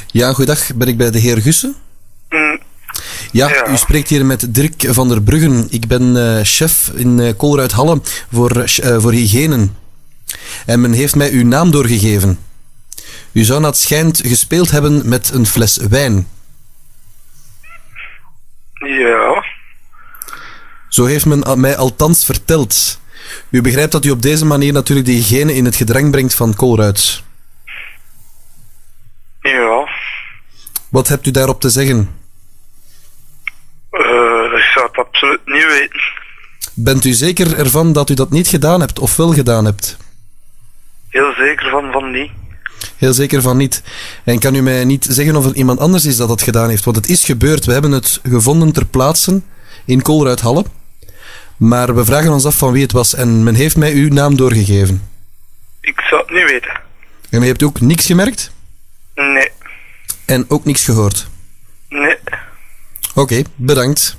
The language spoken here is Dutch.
Ja, goeiedag. Ben ik bij de heer Gussen? Ja, Ja. u spreekt hier met Dirk van der Bruggen. Ik ben chef in Colruyt-Halle voor hygiëne. En men heeft mij uw naam doorgegeven. U zou naar het schijnt gespeeld hebben met een fles wijn. Ja. Zo heeft men mij althans verteld. U begrijpt dat u op deze manier natuurlijk de hygiëne in het gedrang brengt van Colruyt. Ja. Wat hebt u daarop te zeggen? Ik zou het absoluut niet weten. Bent u zeker ervan dat u dat niet gedaan hebt of wel gedaan hebt? Heel zeker van niet. Heel zeker van niet. En kan u mij niet zeggen of er iemand anders is dat dat gedaan heeft? Want het is gebeurd. We hebben het gevonden ter plaatse in Colruyt-Halle. Maar we vragen ons af van wie het was. En men heeft mij uw naam doorgegeven. Ik zou het niet weten. En u hebt ook niks gemerkt? Nee. En ook niks gehoord? Nee. Oké, bedankt.